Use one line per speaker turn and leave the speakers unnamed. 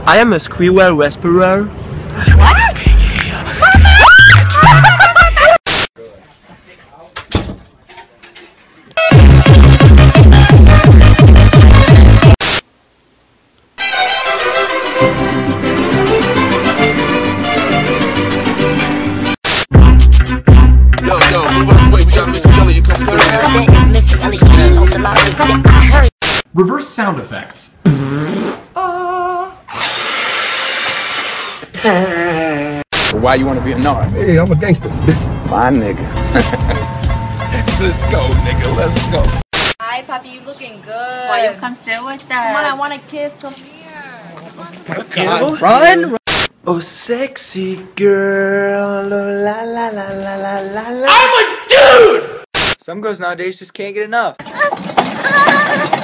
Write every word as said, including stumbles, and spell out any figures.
I am a squirrel whisperer.
What?
Yo, yo, wait, we got Miss Ellie, you coming through here?
Reverse sound effects.
Why you want to be a narc?
Hey, I'm a gangster, bitch.
My nigga. Let's go, nigga, let's go.
Hi, Poppy, you looking good.
Why you come stay with us?
Come on, I want a kiss. Come here.
Run, run! Oh, sexy girl. La la la la la la la.
I'm a dude! Some girls nowadays just can't get enough.